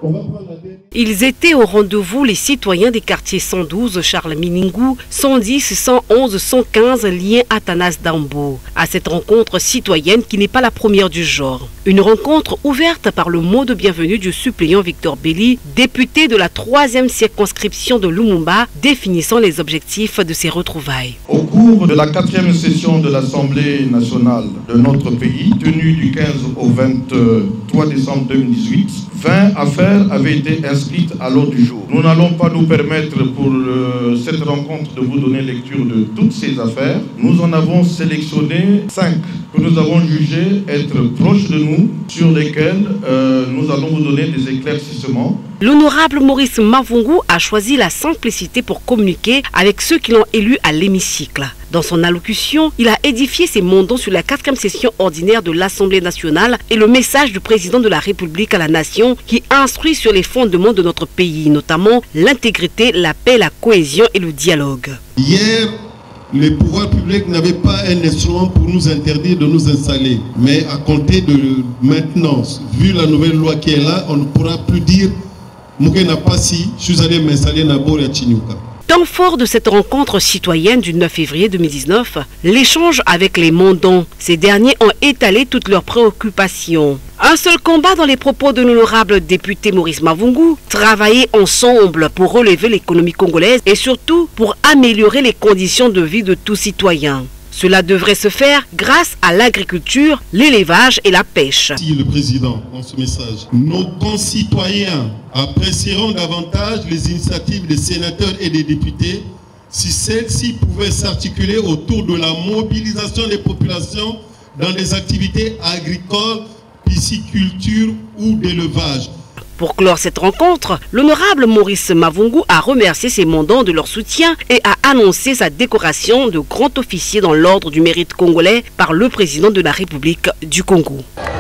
Ils étaient au rendez-vous, les citoyens des quartiers 112, Charles Miningou, 110, 111, 115, lien Athanas Dambo. À cette rencontre citoyenne qui n'est pas la première du genre. Une rencontre ouverte par le mot de bienvenue du suppléant Victor Belli, député de la 3e circonscription de Lumumba, définissant les objectifs de ces retrouvailles. Au cours de la 4e session de l'Assemblée nationale de notre pays, tenue du 15 au 23 décembre 2018, 20 affaires avaient été inscrites à l'ordre du jour. Nous n'allons pas nous permettre pour cette rencontre de vous donner lecture de toutes ces affaires. Nous en avons sélectionné 5 que nous avons jugé être proches de nous, sur lesquels nous allons vous donner des éclaircissements. L'honorable Maurice Mavungu a choisi la simplicité pour communiquer avec ceux qui l'ont élu à l'hémicycle. Dans son allocution, il a édifié ses mandats sur la 4e session ordinaire de l'Assemblée nationale et le message du président de la République à la nation qui instruit sur les fondements de notre pays, notamment l'intégrité, la paix, la cohésion et le dialogue. Hier, les pouvoirs publics n'avaient pas un instrument pour nous interdire de nous installer. Mais à compter de maintenant, vu la nouvelle loi qui est là, on ne pourra plus dire Mouguena Passi, je suis allé m'installer à Boria Chinyuka. Temps fort de cette rencontre citoyenne du 9 février 2019, l'échange avec les mandants. Ces derniers ont étalé toutes leurs préoccupations. Un seul combat dans les propos de l'honorable député Maurice Mavungu, travailler ensemble pour relever l'économie congolaise et surtout pour améliorer les conditions de vie de tous citoyens. Cela devrait se faire grâce à l'agriculture, l'élevage et la pêche. Si le président, dans ce message, nos concitoyens apprécieront davantage les initiatives des sénateurs et des députés si celles-ci pouvaient s'articuler autour de la mobilisation des populations dans des activités agricoles, pisciculture ou d'élevage. Pour clore cette rencontre, l'honorable Maurice Mavungu a remercié ses mandants de leur soutien et a annoncé sa décoration de grand officier dans l'ordre du mérite congolais par le président de la République du Congo.